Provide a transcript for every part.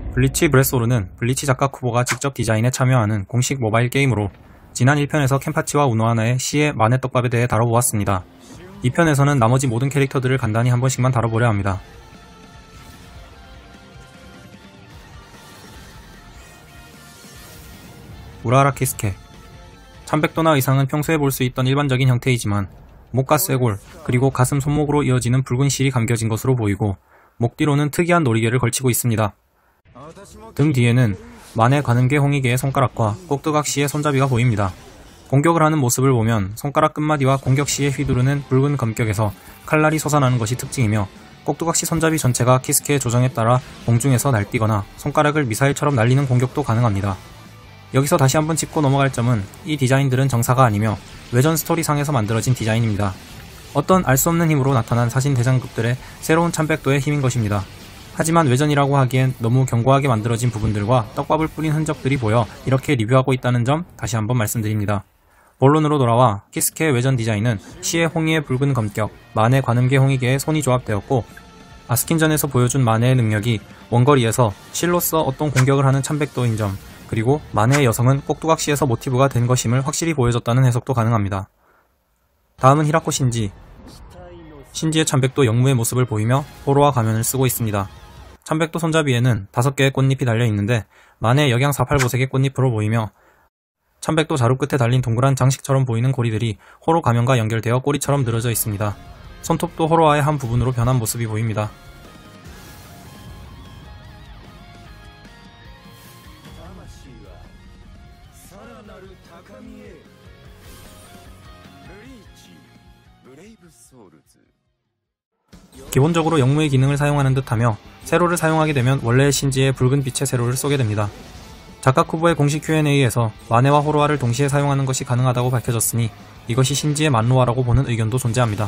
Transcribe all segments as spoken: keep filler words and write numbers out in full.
블리치 브레소르는 블리치 작가 쿠보가 직접 디자인에 참여하는 공식 모바일 게임으로 지난 일 편에서 켄파치와 우노하나의 시의 만의 떡밥에 대해 다뤄보았습니다. 이 편에서는 나머지 모든 캐릭터들을 간단히 한 번씩만 다뤄보려 합니다. 우라라 키스케. 천백도나 이상은 평소에 볼 수 있던 일반적인 형태이지만 목과 쇄골, 그리고 가슴 손목으로 이어지는 붉은 실이 감겨진 것으로 보이고 목 뒤로는 특이한 놀이개를 걸치고 있습니다. 등 뒤에는 만의 관음괴 홍익의 손가락과 꼭두각시의 손잡이가 보입니다. 공격을 하는 모습을 보면 손가락 끝마디와 공격 시에 휘두르는 붉은 검격에서 칼날이 솟아나는 것이 특징이며 꼭두각시 손잡이 전체가 키스케의 조정에 따라 공중에서 날뛰거나 손가락을 미사일처럼 날리는 공격도 가능합니다. 여기서 다시 한번 짚고 넘어갈 점은 이 디자인들은 정사가 아니며 외전 스토리상에서 만들어진 디자인입니다. 어떤 알 수 없는 힘으로 나타난 사신 대장급들의 새로운 천백도의 힘인 것입니다. 하지만 외전이라고 하기엔 너무 견고하게 만들어진 부분들과 떡밥을 뿌린 흔적들이 보여 이렇게 리뷰하고 있다는 점 다시 한번 말씀드립니다. 본론으로 돌아와 키스케의 외전 디자인은 시의 홍이의 붉은 검격, 만의 관음괴 홍익의 손이 조합되었고 아스킨전에서 보여준 만의 능력이 원거리에서 실로서 어떤 공격을 하는 천백도인 점, 그리고 만의 여성은 꼭두각시에서 모티브가 된 것임을 확실히 보여줬다는 해석도 가능합니다. 다음은 히라코 신지. 신지의 천백도 영무의 모습을 보이며 호로와 가면을 쓰고 있습니다. 천백도 손잡이에는 다섯 개의 꽃잎이 달려있는데 만의 역양 사팔보색의 꽃잎으로 보이며 천백도 자루 끝에 달린 동그란 장식처럼 보이는 고리들이 호로 가면과 연결되어 꼬리처럼 늘어져 있습니다. 손톱도 호로와의 한 부분으로 변한 모습이 보입니다. 기본적으로 영무의 기능을 사용하는 듯하며 세로를 사용하게 되면 원래의 신지의 붉은 빛의 세로를 쏘게 됩니다. 작가 쿠보의 공식 큐 앤 에이에서 만해와 호로아를 동시에 사용하는 것이 가능하다고 밝혀졌으니 이것이 신지의 만로아라고 보는 의견도 존재합니다.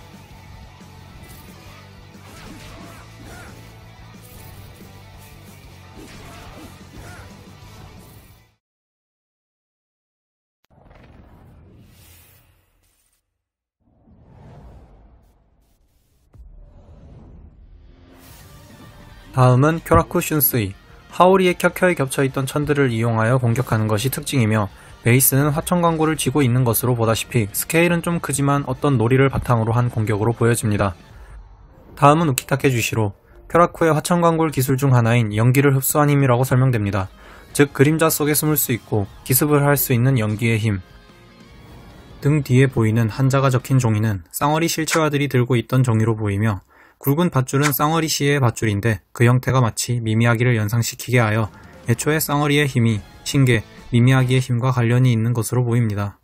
다음은 쿄라쿠 슌스이. 하오리의 켜켜이 겹쳐있던 천들을 이용하여 공격하는 것이 특징이며 베이스는 화천 광고를 쥐고 있는 것으로 보다시피 스케일은 좀 크지만 어떤 놀이를 바탕으로 한 공격으로 보여집니다. 다음은 우키타케 주시로. 쿄라쿠의 화천 광골 기술 중 하나인 연기를 흡수한 힘이라고 설명됩니다. 즉 그림자 속에 숨을 수 있고 기습을 할 수 있는 연기의 힘. 등 뒤에 보이는 한자가 적힌 종이는 쌍어리 실체화들이 들고 있던 종이로 보이며 굵은 밧줄은 쌍어리 시의 밧줄인데 그 형태가 마치 미미야기를 연상시키게 하여 애초에 쌍어리의 힘이 신계, 미미야기의 힘과 관련이 있는 것으로 보입니다.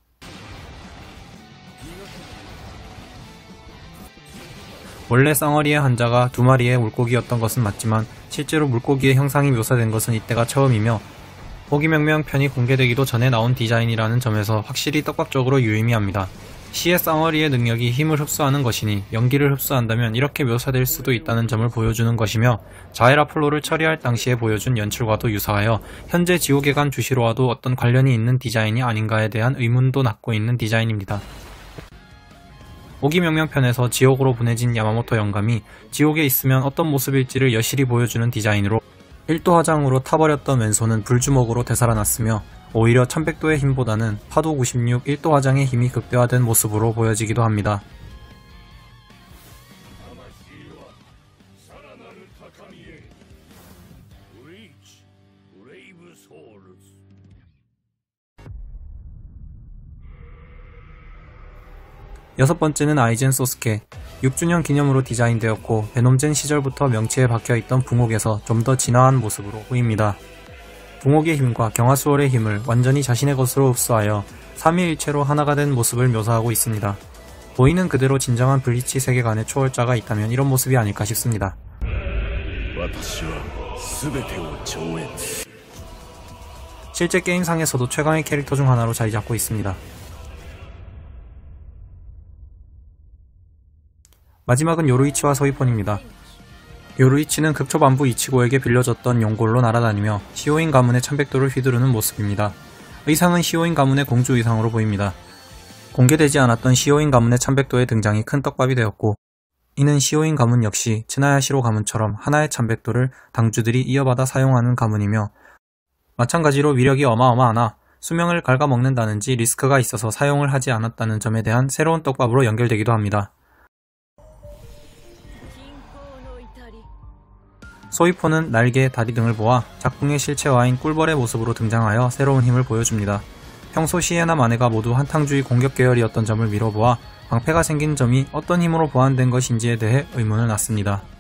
원래 쌍어리의 한자가 두 마리의 물고기였던 것은 맞지만 실제로 물고기의 형상이 묘사된 것은 이때가 처음이며 호기명명 편이 공개되기도 전에 나온 디자인이라는 점에서 확실히 떡밥적으로 유의미합니다. 시의 쌍어리의 능력이 힘을 흡수하는 것이니 연기를 흡수한다면 이렇게 묘사될 수도 있다는 점을 보여주는 것이며 자엘 아폴로를 처리할 당시에 보여준 연출과도 유사하여 현재 지옥에 간 주시로와도 어떤 관련이 있는 디자인이 아닌가에 대한 의문도 낳고 있는 디자인입니다. 호기명명편에서 지옥으로 보내진 야마모토 영감이 지옥에 있으면 어떤 모습일지를 여실히 보여주는 디자인으로 일도 화장으로 타버렸던 왼손은 불주먹으로 되살아났으며 오히려 천백도의 힘보다는 파도 구십육 일도 화장의 힘이 극대화된 모습으로 보여지기도 합니다. 여섯 번째는 아이젠 소스케. 육 주년 기념으로 디자인되었고 베놈젠 시절부터 명치에 박혀있던 붕옥에서 좀 더 진화한 모습으로 보입니다. 붕옥의 힘과 경화수월의 힘을 완전히 자신의 것으로 흡수하여 삼위일체로 하나가 된 모습을 묘사하고 있습니다. 보이는 그대로 진정한 블리치 세계관의 초월자가 있다면 이런 모습이 아닐까 싶습니다. 실제 게임상에서도 최강의 캐릭터 중 하나로 자리 잡고 있습니다. 마지막은 요루이치와 소이폰입니다. 요루이치는 극초반부 이치고에게 빌려줬던 용골로 날아다니며 시오인 가문의 천백도를 휘두르는 모습입니다. 의상은 시오인 가문의 공주 의상으로 보입니다. 공개되지 않았던 시오인 가문의 천백도의 등장이 큰 떡밥이 되었고 이는 시오인 가문 역시 츠나야시로 가문처럼 하나의 참백도를 당주들이 이어받아 사용하는 가문이며 마찬가지로 위력이 어마어마하나 수명을 갉아먹는다는지 리스크가 있어서 사용을 하지 않았다는 점에 대한 새로운 떡밥으로 연결되기도 합니다. 소이포는 날개, 다리 등을 보아 작품의 실체화인 꿀벌의 모습으로 등장하여 새로운 힘을 보여줍니다. 평소 시에나 마네가 모두 한탕주의 공격 계열이었던 점을 미뤄보아 방패가 생긴 점이 어떤 힘으로 보완된 것인지에 대해 의문을 낳습니다.